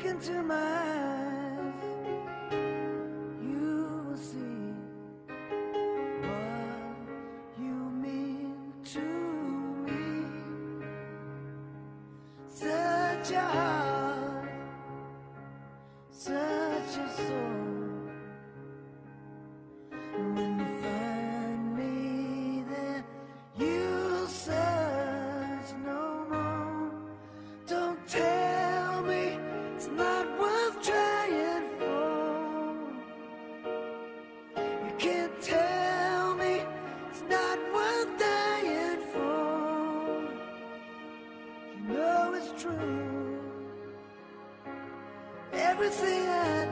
Look into my eyes, you will see what you mean to me. Such a heart, such a soul. And when you find me there, you'll search no more. Don't tell me it's not worth trying for. You can't tell me it's not worth dying for. You know it's true. Everything I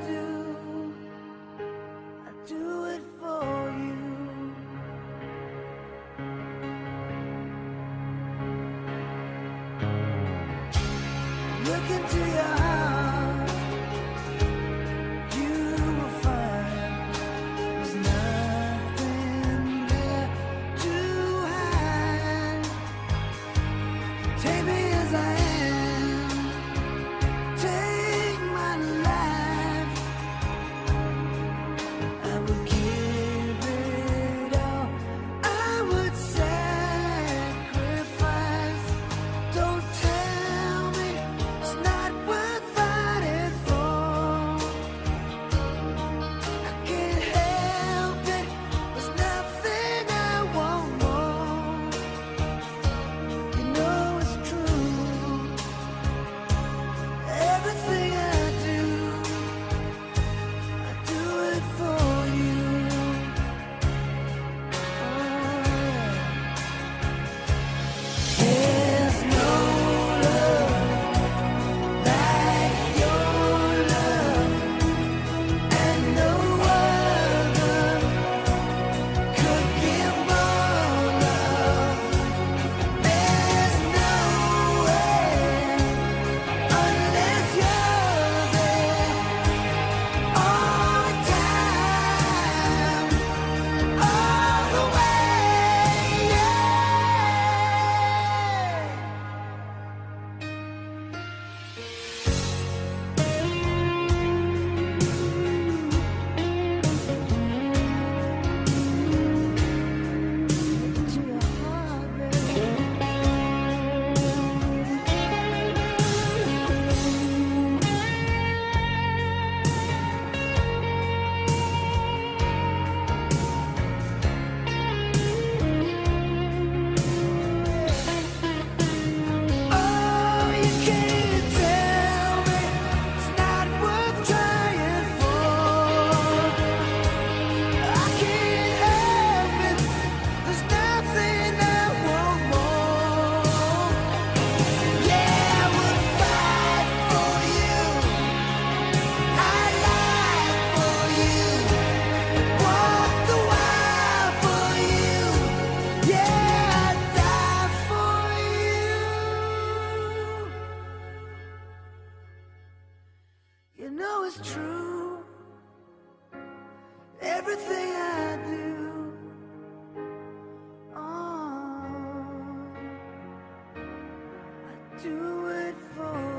do it for you. Look into your heart, you will find there's nothing there to hide. Take me as I am, take my life. I would give it all, I would sacrifice. Don't tell me it's not worth fighting for. I can't help it, there's nothing I want more. You know it's true. Everything I do it for you. There's no love like your love, and no other could give more love. There's no way unless you're there all the time, all the way, yeah. To your heart, baby. Oh, you can't tell me it's not worth trying for. I can't help it, there's nothing I want more. Yeah, I would fight for you, I'd lie for you, walk the while for you. Yeah, I'd die for you. You know it's true. Everything I do it for